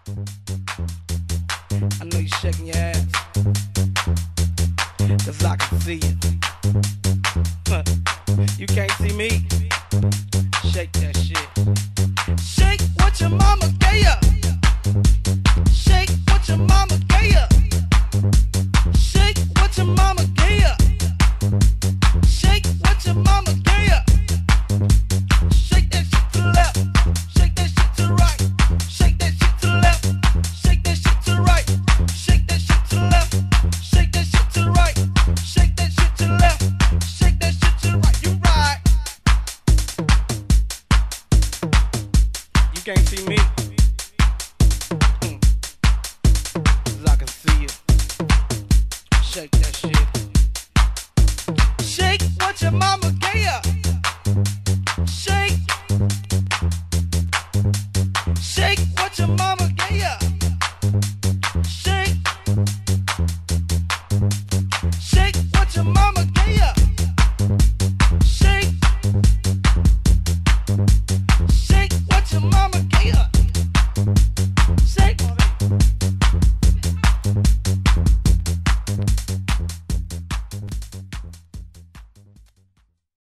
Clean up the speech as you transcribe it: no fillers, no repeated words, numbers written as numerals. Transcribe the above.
I know you shaking your ass, 'cause I can see you. You can't see me. Shake that shit. Shake what your mama gave ya. Shake what your mama gave ya. Shake what your mama gave ya. Shake what your mama gave ya. Shake that shit to the left. Shake that shit to the right. Shake that shit to the left. Shake that shit to the right. Shake that shit to the left. Shake that shit to the right. Shake that shit to the left. Shake that shit to the right. You right. You can't see me. 'Cause I can see you. Shake that shit. Shake what your mama gave ya. Shake. Shake what your mama gave ya. Shake. Shake what your mama gave ya. Shake. Shake what your mama gave ya.